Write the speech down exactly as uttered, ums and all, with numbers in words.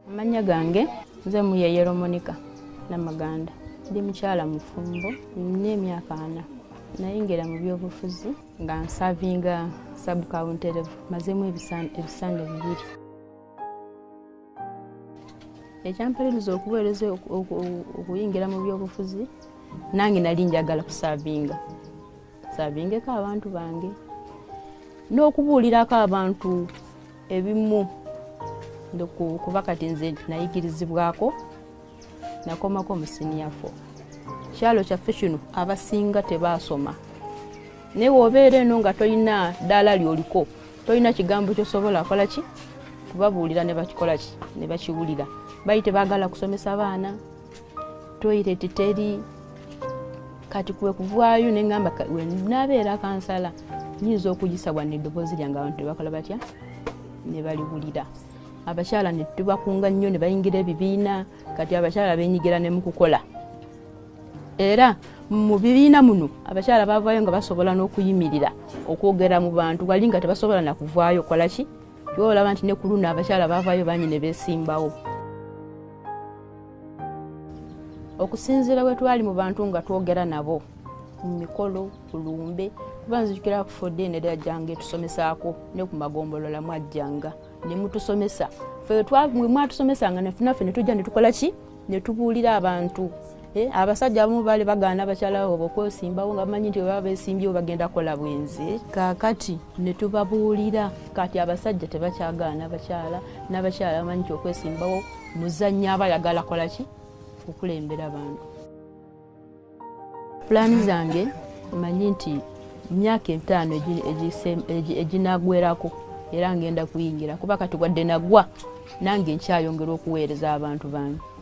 Amanya gange nze Muyeyero Monica Namaganda. Ndi mukyala mufumbo, nina emyaka ana. Nayingira mu byobufuzi nga nsavinga sub counter mazemu ebisande bibiri. Ekyampaliriza okuweereza okuyingira mu byobufuzi nange nali njagala kusavinga. Savingeko abantu bange. N'okubuulirako abantu ebimu kuba kati nze nayigirizibwako nakomako mu senior four. Kyalo kyaffe kino abasinga tebaasoma. Naye wobeera eno nga toyina ddaala lyoliko, toyina kigambo kyosobola kola ki kubabuulira ne bakikola ki ne bakiwulira. Bayi tebaagala kusomesa baana, toyireti teri, kati kwe kuvaayo ne ngamba nabeera kansala nyinza okugisabwa n'eddoboozi lyange abantu tebakola batya ne baliwulira. Abakyala ne tubakunga nnyo ne bayingira ebibiina, kati abakyala beenyigira ne mu kukola. Era mu bibiina muno abakyala bavaayo nga basobola n'okuyimirira okwogera mu bantu, wali nga tebasobola na kuvaayo kola ki olaba nti ne ku luno abakyala bavaayo bangi ne beesimbawo. Okusinziira bwe twali mu bantu nga twogera nabo mu mikolo ku lumbe, kuba nzijukira ku fodde ne yajjanga etusomesaako ne ku magombolola mwajjanga ne mutusomesa. Ffe mwe mwatusomesanga naffe ne tujja ne tukola ki ne tubuulira abantu. Eh, abasajja abamu baali bagaana abakyala babo okwesimbawo nga bamanyi nti baba beesimbyewo bagenda kola bwenzi. Kaakati ne tubabuulira kati abasajja tebakyagaana abakyala, n'abakyala bamanyi nti okwesimbawo muzannya abayagala kola ki okulembera abantu. Pulaani zange manyi nti myaka etaano eginagwerako era ngenda kuyingira kuba kati wadde nagwa nange nkyayongera okuweereza abantu bange.